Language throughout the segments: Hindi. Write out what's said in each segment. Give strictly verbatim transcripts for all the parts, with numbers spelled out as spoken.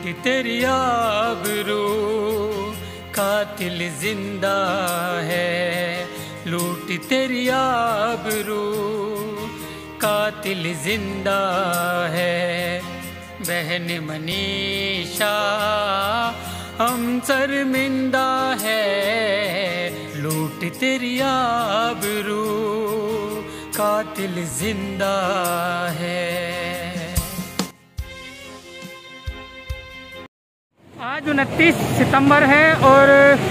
लूटी तेरी आबरू, कातिल जिंदा है। लूटी तेरी आबरू, कातिल जिंदा है। बहन मनीषा हम शर्मिंदा है। लूट तेरी आबरू, कातिल जिंदा है। आज उनतीस सितंबर है और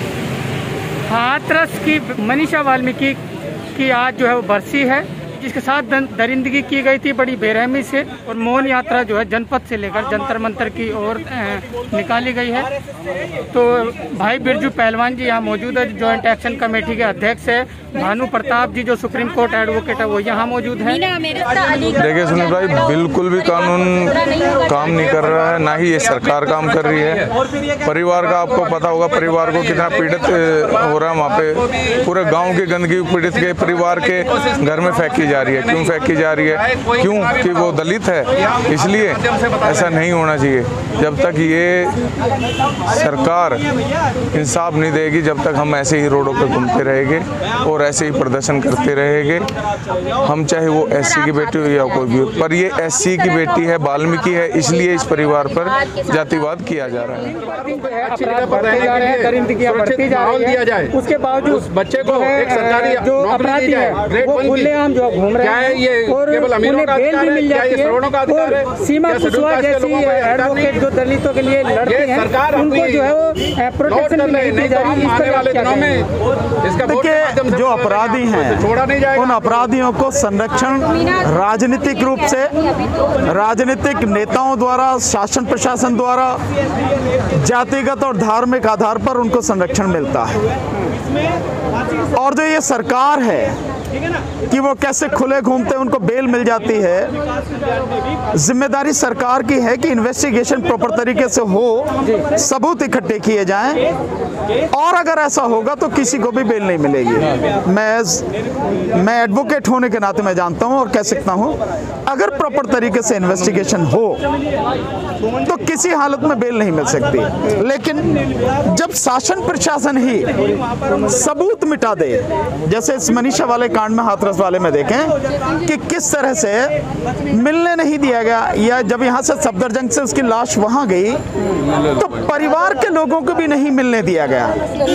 हाथरस की मनीषा वाल्मीकि की आज जो है वो बरसी है, जिसके साथ दरिंदगी की गई थी बड़ी बेरहमी से। और मौन यात्रा जो है जनपद से लेकर जंतर मंतर की ओर निकाली गई है। तो भाई बिरजू पहलवान जी यहाँ मौजूद है, जॉइंट एक्शन कमेटी के अध्यक्ष है। भानु प्रताप जी जो सुप्रीम कोर्ट एडवोकेट है वो यहाँ मौजूद है। देखिए सुनील भाई, बिल्कुल भी कानून काम नहीं कर रहा है, ना ही ये सरकार काम कर रही है। परिवार का आपको पता होगा, परिवार को कितना पीड़ित हो रहा है वहाँ पे। पूरे गांव की गंदगी पीड़ित के परिवार के घर में फेंकी जा रही है। क्यों फेंकी जा रही है? क्यों कि वो दलित है, इसलिए। ऐसा नहीं होना चाहिए। जब तक ये सरकार इंसाफ नहीं देगी, जब तक हम ऐसे ही रोडों पर घूमते रहेंगे और ऐसे ही प्रदर्शन करते रहेंगे। हम चाहे वो एससी की बेटी हो या कोई भी हो, पर ये एससी की बेटी है, वाल्मीकि है, इसलिए इस परिवार पर जातिवाद किया जा रहा है। उसके बावजूद उस बच्चे को एक सरकारी जो अपराधी है वो खुलेआम जो घूम रहे हैं, ये और उन्हें बेल भी मिल जाती है। और सीमा कुशवाहा जैसी एडवोकेट जो दलितों के लिए लड़ती हैं, उनको जो है वो प्रोटेक्शन नहीं दी जा रही है। देखिए, जो अपराधी हैं उन अपराधियों को संरक्षण राजनीतिक रूप से, राजनीतिक नेताओं द्वारा, शासन प्रशासन द्वारा जातिगत और धार्मिक आधार पर उनको संरक्षण मिलता है। और जो ये सरकार है कि वो कैसे खुले घूमते उनको बेल मिल जाती है, जिम्मेदारी सरकार की है कि इन्वेस्टिगेशन प्रॉपर तरीके से हो, सबूत इकट्ठे किए जाएं, और अगर ऐसा होगा तो किसी को भी बेल नहीं मिलेगी। मैं मैं एडवोकेट होने के नाते मैं जानता हूं और कह सकता हूं, अगर प्रॉपर तरीके से इन्वेस्टिगेशन हो तो किसी हालत में बेल नहीं मिल सकती। लेकिन जब शासन प्रशासन ही सबूत मिटा दे, जैसे इस मनीषा वाले कांड में, हाथरस वाले में देखें कि किस तरह से मिलने नहीं दिया गया, या जब यहाँ से सफदरजंग से उसकी लाश वहां गई तो परिवार के लोगों को भी नहीं मिलने दिया गया,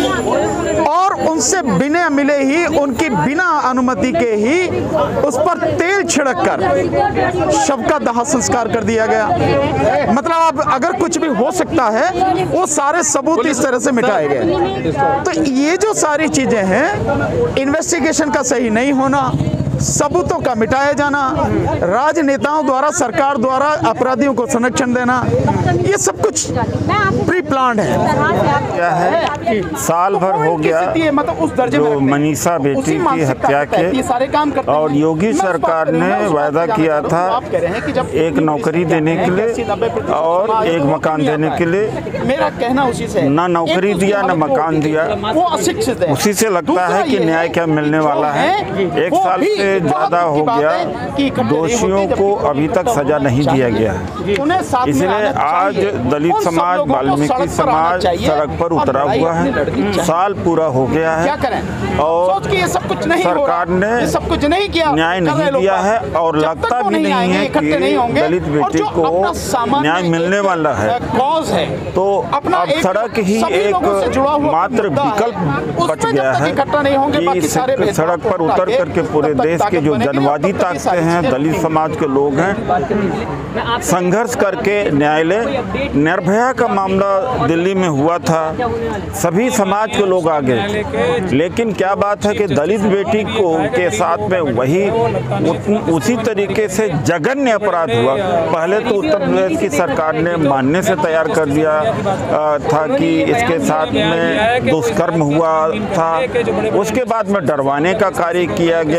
और उनसे बिना मिले ही, उनकी बिना अनुमति के ही उस पर तेल छिड़क कर शव का दाह संस्कार कर दिया गया। मतलब अब अगर कुछ भी हो सकता है वो सारे सबूत इस तरह से मिटाए गए। तो ये जो सारी चीजें हैं, इन्वेस्टिगेशन का सही नहीं होना, सबूतों का मिटाया जाना, राजनेताओं द्वारा, सरकार द्वारा अपराधियों को संरक्षण देना, ये सब कुछ प्री प्लान्ड है। क्या है, साल भर हो गया जो मनीषा बेटी की हत्या के, और योगी सरकार ने वायदा किया था एक नौकरी देने के लिए और एक मकान देने के लिए। मेरा कहना उसी से, ना नौकरी दिया ना मकान दिया। वो अशिक्षित है। उसी से लगता है कि न्याय क्या मिलने वाला है। एक साल से ज्यादा हो गया, दोषियों को अभी तक सजा नहीं दिया गया है। इसलिए आज दलित समाज, वाल्मीकि समाज सड़क पर उतरा हुआ है। साल पूरा हो गया है और सरकार ने सब कुछ नहीं किया, न्याय नहीं दिया है, और लगता भी नहीं है कि दलित बेटी को न्याय मिलने वाला है। तो अब सड़क ही एक मात्र विकल्प बच गया है कि सड़क पर उतर करके पूरे देश के जो जनवादी ताकतें हैं, दलित समाज के लोग हैं, संघर्ष करके न्यायालय, निर्भया का मामला दिल्ली में हुआ था, सभी समाज के लोग आ गए। लेकिन क्या बात है कि दलित बेटी को के साथ में वही उसी तरीके से जघन्य अपराध हुआ। पहले तो उत्तर प्रदेश की सरकार ने मानने से तैयार कर दिया था कि इसके साथ में दुष्कर्म हुआ था, उसके बाद में डरवाने का कार्य किया गया।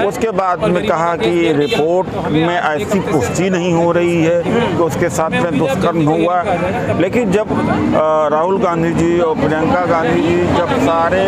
उसके बाद में कहा कि रिपोर्ट में ऐसी पुष्टि नहीं हो रही है कि उसके साथ में दुष्कर्म हुआ। लेकिन जब राहुल गांधी जी और प्रियंका गांधी जी, जब सारे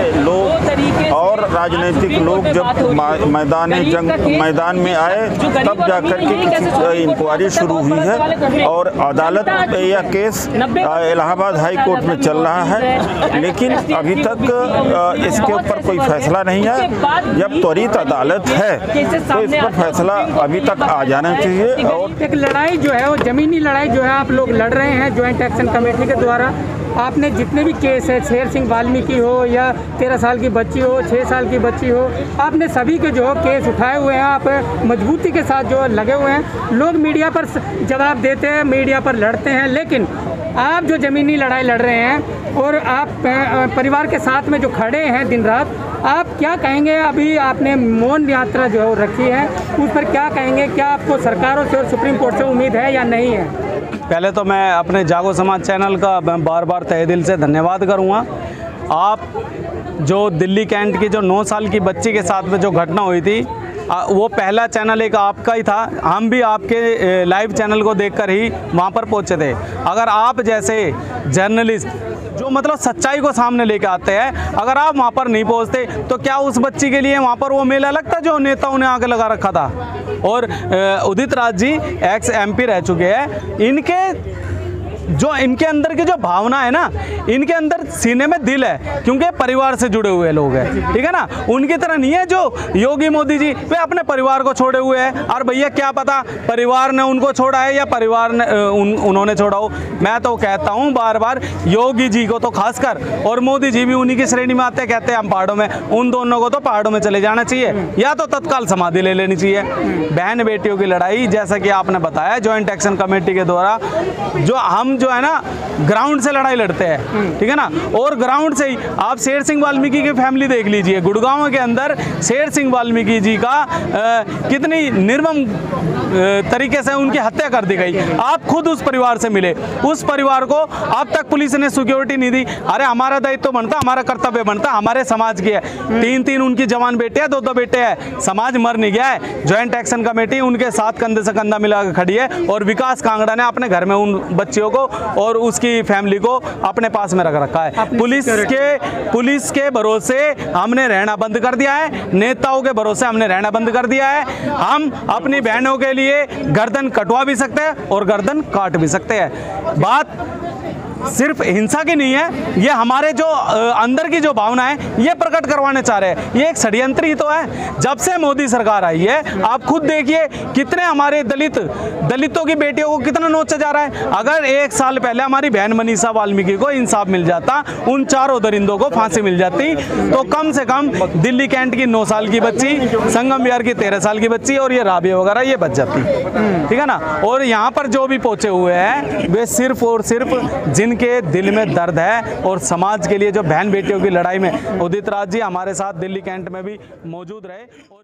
लोग और राजनीतिक लोग जब मैदान जंग मैदान में आए, तब जाकर के किसी इंक्वायरी शुरू हुई है और अदालत यह केस इलाहाबाद हाई कोर्ट में चल रहा है। लेकिन अभी तक इसके ऊपर कोई फैसला नहीं है। जब त्वरित अदालत है तो इस पर फैसला अभी तक आ जाना चाहिए। और एक लड़ाई जो है वो जमीनी लड़ाई जो है आप लोग लड़ रहे हैं ज्वाइंट एक्शन कमेटी के द्वारा। आपने जितने भी केस है, शेर सिंह वाल्मीकि हो या तेरह साल की बच्ची हो, छः साल की बच्ची हो, आपने सभी के जो केस उठाए हुए हैं। आप मजबूती के साथ जो लगे हुए हैं। लोग मीडिया पर जवाब देते हैं, मीडिया पर लड़ते हैं, लेकिन आप जो ज़मीनी लड़ाई लड़ रहे हैं और आप परिवार के साथ में जो खड़े हैं दिन रात, आप क्या कहेंगे? अभी आपने मौन यात्रा जो रखी है उस पर क्या कहेंगे? क्या आपको सरकारों से और सुप्रीम कोर्ट से उम्मीद है या नहीं है? पहले तो मैं अपने जागो समाज चैनल का मैं बार बार तहे दिल से धन्यवाद करूँगा। आप जो दिल्ली कैंट की जो नौ साल की बच्ची के साथ में जो घटना हुई थी, वो पहला चैनल एक आपका ही था। हम भी आपके लाइव चैनल को देखकर ही वहाँ पर पहुँचे थे। अगर आप जैसे जर्नलिस्ट जो मतलब सच्चाई को सामने लेके आते हैं, अगर आप वहाँ पर नहीं पहुँचते तो क्या उस बच्ची के लिए वहाँ पर वो मेला लगता जो नेताओं ने आगे लगा रखा था? और उदित राज जी एक्स एमपी रह चुके हैं। इनके जो इनके अंदर की जो भावना है ना, इनके अंदर सीने में दिल है, क्योंकि परिवार से जुड़े हुए लोग हैं, ठीक है ना। उनकी तरह नहीं है जो योगी मोदी जी, वे अपने परिवार को छोड़े हुए हैं। और भैया क्या पता परिवार ने उनको छोड़ा है या परिवार ने उन, उन्होंने छोड़ा हो। मैं तो कहता हूँ बार बार, योगी जी को तो खासकर, और मोदी जी भी उन्हीं की श्रेणी में आते, कहते हैं हम पहाड़ों में, उन दोनों को तो पहाड़ों में चले जाना चाहिए या तो तत्काल समाधि ले लेनी चाहिए। बहन बेटियों की लड़ाई, जैसा कि आपने बताया, ज्वाइंट एक्शन कमेटी के द्वारा जो हम जो है ना ग्राउंड से लड़ाई लड़ते हैं, ठीक है ना। और ग्राउंड से ही आप शेर सिंह वाल्मीकि की फैमिली देख लीजिए। गुड़गांव के अंदर शेर सिंह वाल्मीकि जी का आ, कितनी निर्मम तरीके से उनकी हत्या कर दी गई। आप खुद उस परिवार से मिले, उस परिवार को अब तक पुलिस ने सिक्योरिटी नहीं दी। अरे हमारा दायित्व तो बनता, हमारा कर्तव्य बनता, हमारे समाज की है। तीन तीन उनकी जवान बेटे हैं, दो दो बेटे हैं, समाज मर नहीं गया है। ज्वाइंट एक्शन कमेटी उनके साथ कंधे से कंधा मिला खड़ी है। और विकास कांगड़ा ने अपने घर में उन बच्चियों को और उसकी फैमिली को अपने पास में रख रखा है। पुलिस के पुलिस के भरोसे हमने रहना बंद कर दिया है, नेताओं के भरोसे हमने रहना बंद कर दिया है। हम अपनी बहनों के लिए गर्दन कटवा भी सकते हैं और गर्दन काट भी सकते हैं। बात सिर्फ हिंसा की नहीं है, ये हमारे जो अंदर की जो भावना है ये प्रकट करवाने चाह रहे हैं। ये एक षड्यंत्र ही तो है। जब से मोदी सरकार आई है, आप खुद देखिए कितने हमारे दलित दलितों की बेटियों को कितना नोचा जा रहा है। अगर एक साल पहले हमारी बहन मनीषा वाल्मीकि को इंसाफ मिल जाता, उन चारों दरिंदों को फांसी मिल जाती, तो कम से कम दिल्ली कैंट की नौ साल की बच्ची, संगम विहार की तेरह साल की बच्ची और ये राबिया वगैरह ये बच जाती, ठीक है ना। और यहाँ पर जो भी पहुंचे हुए हैं वे सिर्फ और सिर्फ जिनके दिल में दर्द है और समाज के लिए जो बहन बेटियों की लड़ाई में उदित राज जी हमारे साथ दिल्ली कैंट में भी मौजूद रहे।